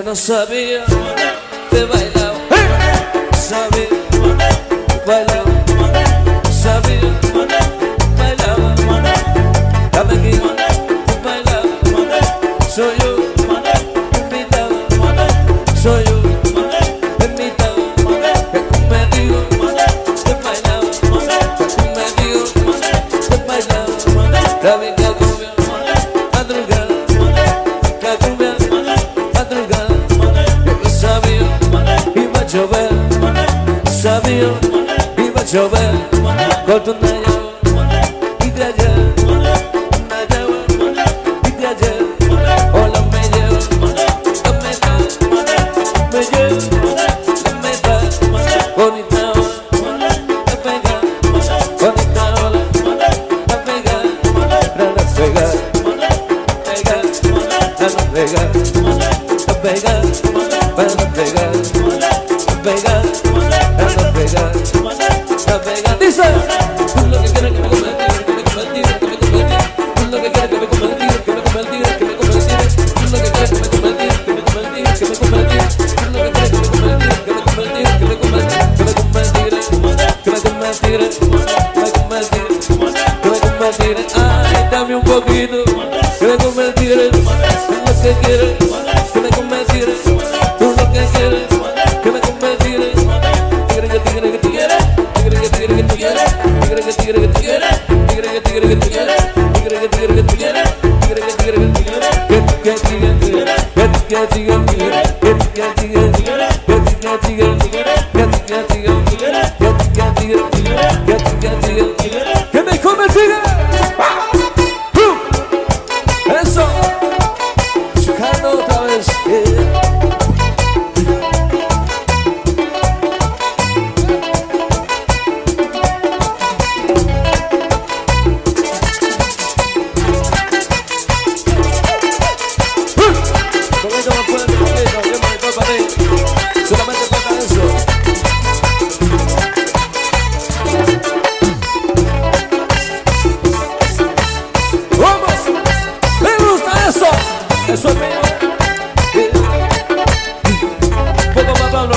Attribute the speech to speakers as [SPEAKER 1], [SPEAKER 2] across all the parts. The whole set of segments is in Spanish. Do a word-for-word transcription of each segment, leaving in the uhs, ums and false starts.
[SPEAKER 1] no sabía que bailaba, sabía que bailaba, sabía que bailaba, dame aquí que bailaba, soy yo invitado, soy yo invitado, que tú me digo que bailaba, que tú me digo que bailaba, dame que cumbia, madrugada, que cumbia, madrugada, yo sabía iba a llover, sabía iba a llover, corto una llave y de ayer, una llave y de ayer, hola me lleva, la meta, me lleva, la meta, bonita ola, la pega, bonita ola, la pega, la pega, pega, la pega, la pega, para pegar, pegar, para pegar, para pegar. Dice, tú lo que quieres que me coma el tigre, que me coma el tigre, que me coma el tigre. Tú lo que quieres que me coma el tigre, que me coma el tigre, que me coma el tigre. Tú lo que quieres que me coma el tigre, que me coma el tigre, que me coma el tigre. Tú lo que quieres que me coma el tigre, que me coma el tigre, que me coma el tigre, que me coma el tigre, que me coma el tigre, que me coma el tigre, que me coma el tigre. Ay, dame un poquito, que me coma el tigre. Tú lo que quieres, que me coma el tigre. Tú lo que quieres, que me coma el tigre. Tigre que tigre que tú quieres, tigre que tigre que tú quieres, tigre que tigre que tú quieres, tigre que tigre que tú quieres, tigre que tigre que tú quieres, tigre que tigre que tú quieres, que que tigre tigre, que que tigre tigre, que que tigre tigre, que que tigre tigre, que que tigre tigre, que que tigre tigre, que que tigre tigre, que me come el tigre. Eso, chocando otra vez. Solamente falta eso. ¡Vamos! ¡Me gusta eso! ¡Eso es mío! Poco más Pablo.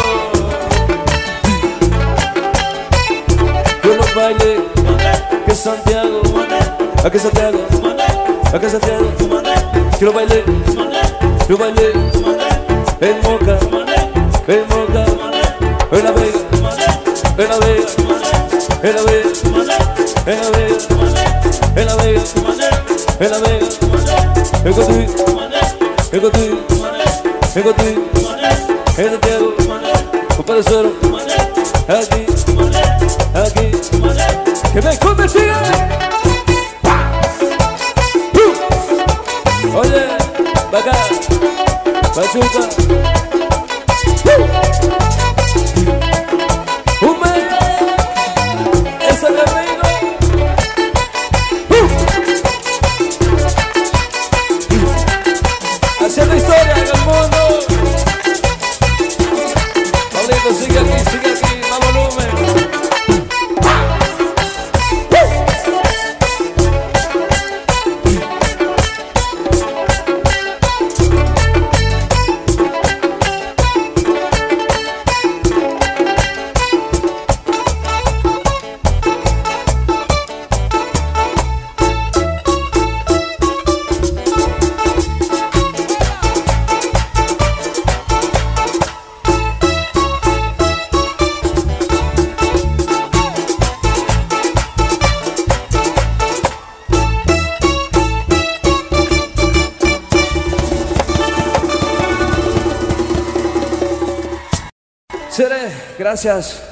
[SPEAKER 1] Yo no baile que Santiago, a que Santiago, a que Santiago. Quiero bailar, yo bailé en Moca, en Moca, en La Vega, en La Vega, en La Vega, en La Vega, en La Vega, en La Vega, en Cotuí, en Cotuí, en Cotuí, en Santiago, un parecero, aquí, aquí, que me convertí. Oye, vaca, pachuca, un medio, ese es mi amigo. Haciendo historia en el mundo. Pablito, sigue aquí, sigue aquí, más volumen. Seré, gracias.